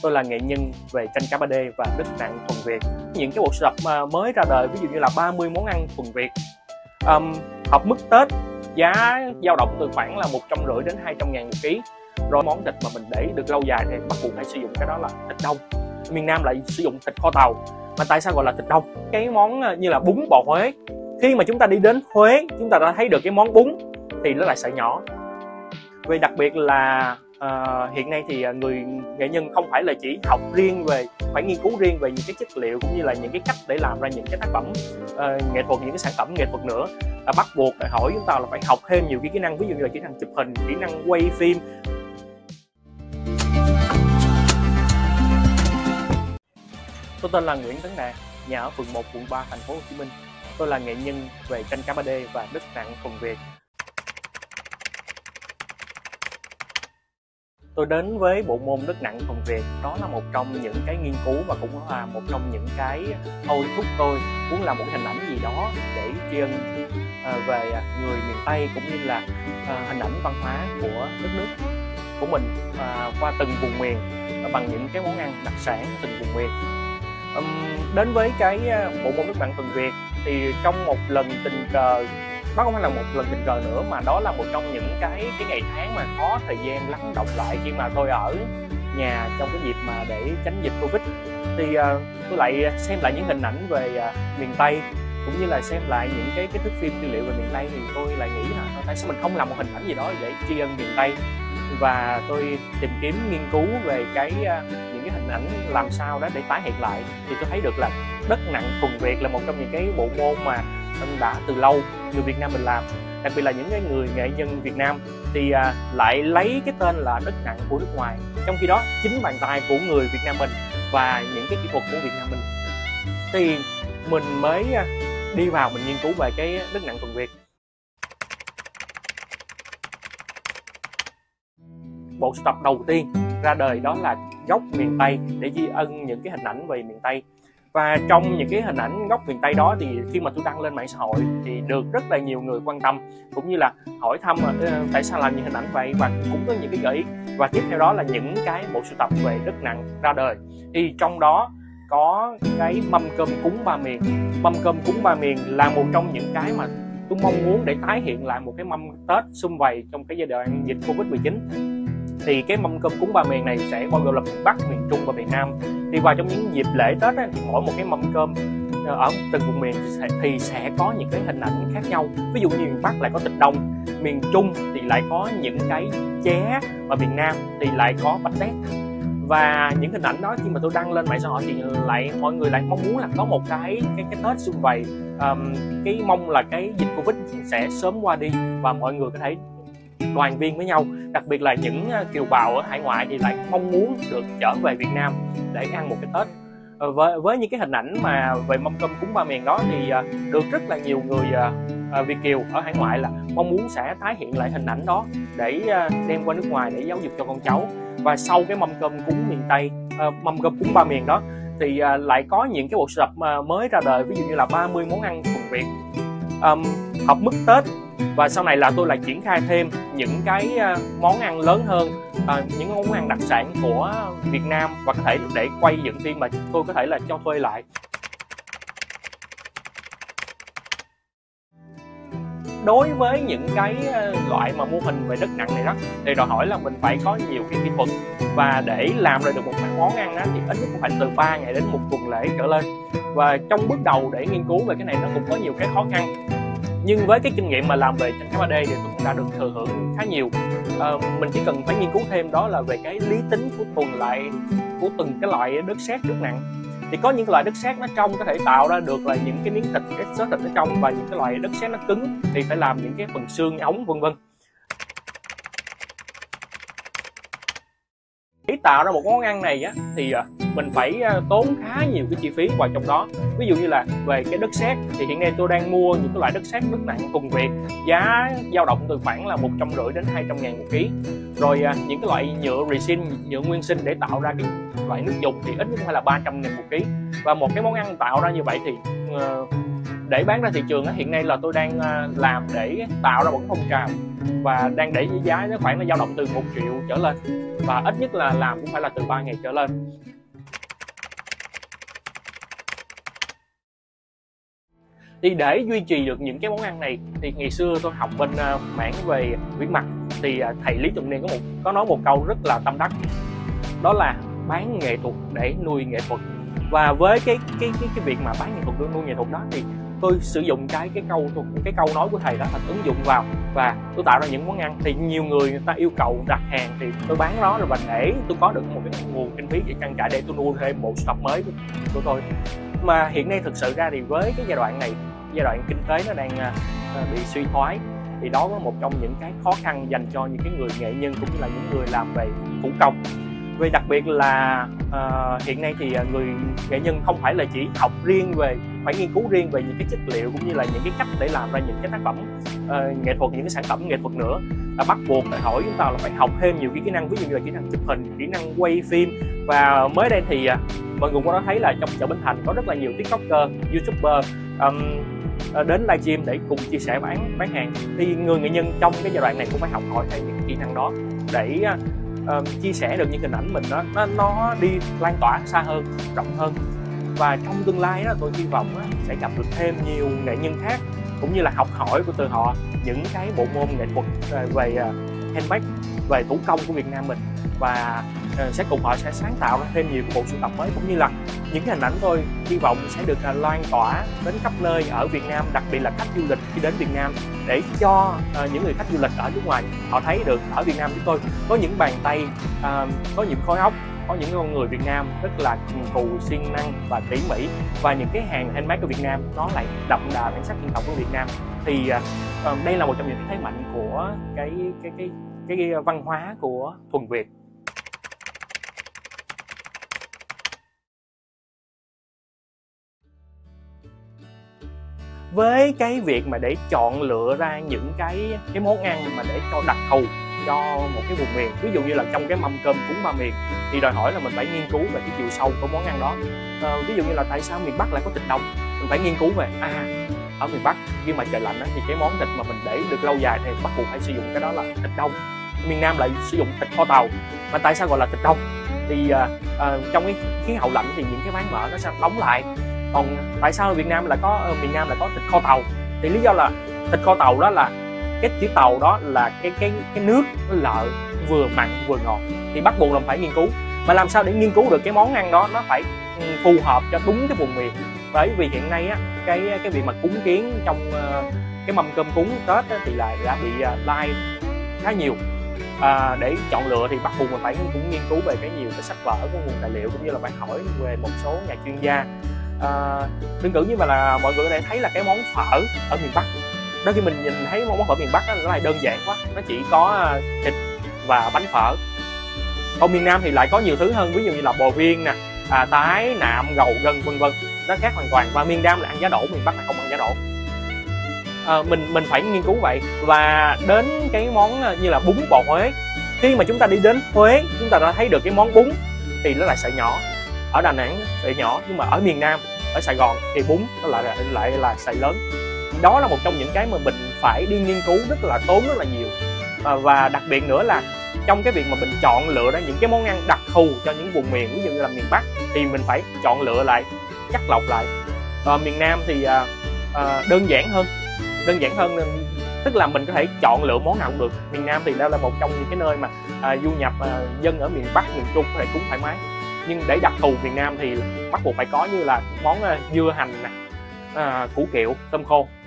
Tôi là nghệ nhân về tranh cá 3D và đất nặng thuần Việt. Những cái bộ sưu tập mới ra đời, ví dụ như là 30 món ăn thuần Việt, hộp mứt Tết, giá dao động từ khoảng là 150 đến 200 ngàn một ký. Rồi món thịt mà mình để được lâu dài thì bắt buộc phải sử dụng cái đó là thịt đông. Miền Nam lại sử dụng thịt kho tàu. Mà tại sao gọi là thịt đông? Cái món như là bún bò Huế, khi mà chúng ta đi đến Huế, chúng ta đã thấy được cái món bún thì nó lại sợi nhỏ. Vì đặc biệt là hiện nay thì người nghệ nhân không phải là chỉ học riêng về, phải nghiên cứu riêng về những cái chất liệu cũng như là những cái cách để làm ra những cái tác phẩm nghệ thuật, những cái sản phẩm nghệ thuật nữa. Bắt buộc đòi hỏi chúng ta là phải học thêm nhiều cái kỹ năng, ví dụ như là kỹ năng chụp hình, kỹ năng quay phim. Tôi tên là Nguyễn Tấn Đạt, nhà ở phường 1, quận 3, thành phố Hồ Chí Minh. Tôi là nghệ nhân về tranh cá 3D và đất nặng thuần Việt. Tôi đến với bộ môn đất nặng thuần Việt, đó là một trong những cái nghiên cứu và cũng là một trong những cái thôi thúc tôi muốn làm một hình ảnh gì đó để tri ân về người miền Tây, cũng như là hình ảnh văn hóa của đất nước của mình qua từng vùng miền bằng những cái món ăn đặc sản từng vùng miền. Đến với cái bộ môn đất nặng thuần Việt thì trong một lần tình cờ, nó không phải là một lần tình cờ nữa mà đó là một trong những cái ngày tháng mà có thời gian lắng đọng lại khi mà tôi ở nhà trong cái dịp mà để tránh dịch Covid. Thì tôi lại xem lại những hình ảnh về miền Tây, cũng như là xem lại những cái thước phim tư liệu về miền Tây, thì tôi lại nghĩ là tại sao mình không làm một hình ảnh gì đó để tri ân miền Tây. Và tôi tìm kiếm nghiên cứu về những cái hình ảnh làm sao đó để tái hiện lại, thì tôi thấy được là đất nặng thuần Việt là một trong những cái bộ môn mà đã từ lâu người Việt Nam mình làm, đặc biệt là những cái người nghệ nhân Việt Nam thì lại lấy cái tên là đất nặng của nước ngoài, trong khi đó chính bàn tay của người Việt Nam mình và những cái kỹ thuật của Việt Nam mình, thì mình mới đi vào mình nghiên cứu về cái đất nặng thuần Việt. Bộ sưu tập đầu tiên ra đời đó là góc miền Tây, để tri ân những cái hình ảnh về miền Tây. Và trong những cái hình ảnh góc miền Tây đó thì khi mà tôi đăng lên mạng xã hội thì được rất là nhiều người quan tâm, cũng như là hỏi thăm tại sao làm những hình ảnh vậy, và cũng có những cái gợi ý. Và tiếp theo đó là những cái bộ sưu tập về đất nặng ra đời, thì trong đó có cái mâm cơm cúng ba miền. Mâm cơm cúng ba miền là một trong những cái mà tôi mong muốn để tái hiện lại một cái mâm Tết sum vầy trong cái giai đoạn dịch Covid-19. Thì cái mâm cơm cúng ba miền này sẽ bao gồm là miền Bắc, miền Trung và miền Nam. Thì vào trong những dịp lễ Tết thì mỗi một cái mâm cơm ở từng vùng miền thì sẽ có những cái hình ảnh khác nhau. Ví dụ như miền Bắc lại có thịt đông, miền Trung thì lại có những cái ché, và miền Nam thì lại có bánh tét. Và những hình ảnh đó khi mà tôi đăng lên mạng xã hội thì mọi người lại mong muốn là có một cái Tết sum vầy, cái mong là cái dịch Covid sẽ sớm qua đi và mọi người có thể đoàn viên với nhau. Đặc biệt là những kiều bào ở hải ngoại thì lại mong muốn được trở về Việt Nam để ăn một cái Tết. Với những cái hình ảnh mà về mâm cơm cúng ba miền đó thì được rất là nhiều người Việt kiều ở hải ngoại là mong muốn sẽ tái hiện lại hình ảnh đó để đem qua nước ngoài để giáo dục cho con cháu. Và sau cái mâm cơm cúng miền Tây, mâm cơm cúng ba miền đó thì lại có những cái bộ sưu tập mới ra đời, ví dụ như là 30 món ăn thuần Việt, hộp mứt Tết. Và sau này là tôi lại triển khai thêm những cái món ăn lớn hơn, những món ăn đặc sản của Việt Nam, và có thể để quay dựng phim mà tôi có thể là cho thuê lại. Đối với những cái loại mà mô hình về đất nặng này đó thì đòi hỏi là mình phải có nhiều cái kỹ thuật, và để làm ra được một món ăn thì ít nhất cũng phải từ 3 ngày đến 1 tuần lễ trở lên. Và trong bước đầu để nghiên cứu về cái này nó cũng có nhiều cái khó khăn, nhưng với cái kinh nghiệm mà làm về tranh cá 3D thì tôi cũng đã được thừa hưởng khá nhiều. Mình chỉ cần phải nghiên cứu thêm đó là về cái lý tính của từng cái loại đất sét đất nặng. Thì có những loại đất sét nó trong có thể tạo ra được là những cái miếng thịt, cái xớ thịt ở trong, và những cái loại đất sét nó cứng thì phải làm những cái phần xương, ống vân vân. Để tạo ra một món ăn này thì mình phải tốn khá nhiều cái chi phí vào trong đó. Ví dụ như là về cái đất sét thì hiện nay tôi đang mua những cái loại đất sét đất nặng thuần Việt, giá dao động từ khoảng là 150 đến 200 ngàn một ký. Rồi những cái loại nhựa resin, nhựa nguyên sinh để tạo ra cái loại nước dùng thì ít nhất phải là 300 ngàn một ký. Và một cái món ăn tạo ra như vậy thì để bán ra thị trường hiện nay là tôi đang làm để tạo ra một cái phong trào, và đang để giá nó khoảng là dao động từ 1 triệu trở lên, và ít nhất là làm cũng phải là từ 3 ngày trở lên. Thì để duy trì được những cái món ăn này thì ngày xưa tôi học bên mảng về viễn mặt, thì thầy Lý Tùng Niên có nói một câu rất là tâm đắc, đó là bán nghệ thuật để nuôi nghệ thuật. Và với cái việc mà bán nghệ thuật để nuôi nghệ thuật đó, thì tôi sử dụng cái câu nói của thầy đó là ứng dụng vào, và tôi tạo ra những món ăn. Thì nhiều người ta yêu cầu đặt hàng thì tôi bán đó rồi, và để tôi có được một cái nguồn kinh phí để trang trải để tôi nuôi thêm bộ sưu tập mới của tôi. Mà hiện nay thực sự ra thì với cái giai đoạn này, giai đoạn kinh tế nó đang bị suy thoái, thì đó là một trong những cái khó khăn dành cho những cái người nghệ nhân cũng như là những người làm về thủ công. Vì đặc biệt là hiện nay thì người nghệ nhân không phải là chỉ học riêng về, phải nghiên cứu riêng về những cái chất liệu cũng như là những cái cách để làm ra những cái tác phẩm nghệ thuật, những cái sản phẩm nghệ thuật nữa, là bắt buộc đòi hỏi chúng ta là phải học thêm nhiều cái kỹ năng, ví dụ như là kỹ năng chụp hình, kỹ năng quay phim. Và mới đây thì mọi người cũng có thấy là trong chợ Bến Thành có rất là nhiều tiktoker, youtuber đến livestream để cùng chia sẻ bán hàng. Thì người nghệ nhân trong cái giai đoạn này cũng phải học hỏi thêm những kỹ năng đó để chia sẻ được những hình ảnh mình nó đi lan tỏa xa hơn, rộng hơn. Và trong tương lai đó, tôi hy vọng sẽ gặp được thêm nhiều nghệ nhân khác, cũng như là học hỏi từ họ những cái bộ môn nghệ thuật về handmade, về thủ công của Việt Nam mình, và sẽ cùng họ sẽ sáng tạo ra thêm nhiều cái bộ sưu tập mới, cũng như là những cái hình ảnh tôi hy vọng sẽ được lan tỏa đến khắp nơi ở Việt Nam, đặc biệt là khách du lịch khi đến Việt Nam, để cho những người khách du lịch ở nước ngoài họ thấy được ở Việt Nam chúng tôi có những bàn tay, có những khối óc, có những con người Việt Nam rất là cù siêng năng và tỉ mỉ, và những cái hàng handmade của Việt Nam nó lại đậm đà bản sắc dân tộc của Việt Nam. Thì đây là một trong những cái thế mạnh của cái văn hóa của thuần Việt. Với cái việc mà để chọn lựa ra những cái món ăn mà để cho đặc thù cho một cái vùng miền, ví dụ như là trong cái mâm cơm cúng ba miền, thì đòi hỏi là mình phải nghiên cứu về cái chiều sâu của món ăn đó. Ví dụ như là tại sao miền Bắc lại có thịt đông, mình phải nghiên cứu về ở miền Bắc khi mà trời lạnh thì cái món thịt mà mình để được lâu dài thì bắt buộc phải sử dụng cái đó là thịt đông. Miền Nam lại sử dụng thịt kho tàu, mà tại sao gọi là thịt đông? Thì trong cái khí hậu lạnh thì những cái ván mỡ nó sẽ đóng lại. Còn tại sao miền Nam lại có thịt kho tàu? Thì lý do là thịt kho tàu đó là cái chữ tàu đó là cái nước lợ vừa mặn vừa ngọt, thì bắt buộc là phải nghiên cứu. Mà làm sao để nghiên cứu được cái món ăn đó nó phải phù hợp cho đúng cái vùng miền? Bởi vì hiện nay á, cái việc mà cúng kiến trong cái mâm cơm cúng Tết á, thì là đã bị like khá nhiều. Để chọn lựa thì bắt buộc mình phải cũng nghiên cứu về nhiều cái sách vở, có nguồn tài liệu, cũng như là phải hỏi về một số nhà chuyên gia. Đơn cử như là mọi người có thể thấy là cái món phở ở miền Bắc, đôi khi mình nhìn thấy món phở miền Bắc nó lại đơn giản quá, nó chỉ có thịt và bánh phở. Còn miền Nam thì lại có nhiều thứ hơn, ví dụ như là bò viên nè, tái, nạm, gầu, gân, vân vân, nó khác hoàn toàn. Và miền Nam là ăn giá đỗ, miền Bắc là không ăn giá đỗ. Mình phải nghiên cứu vậy. Và đến cái món như là bún bò Huế, khi mà chúng ta đi đến Huế chúng ta đã thấy được cái món bún thì nó lại sợi nhỏ, ở Đà Nẵng sợi nhỏ, nhưng mà ở miền Nam, ở Sài Gòn thì bún nó lại là sợi lớn. Đó là một trong những cái mà mình phải đi nghiên cứu tốn rất là nhiều. Và đặc biệt nữa là trong cái việc mà mình chọn lựa ra những cái món ăn đặc thù cho những vùng miền, ví dụ như là miền Bắc thì mình phải chọn lựa lại, chắc lọc lại. Miền Nam thì đơn giản hơn, tức là mình có thể chọn lựa món nào cũng được. Miền Nam thì đây là một trong những cái nơi mà du nhập dân ở miền Bắc, miền Trung có thể cúng thoải mái. Nhưng để đặc thù miền Nam thì bắt buộc phải có như là món dưa hành nè, củ kiệu, tôm khô.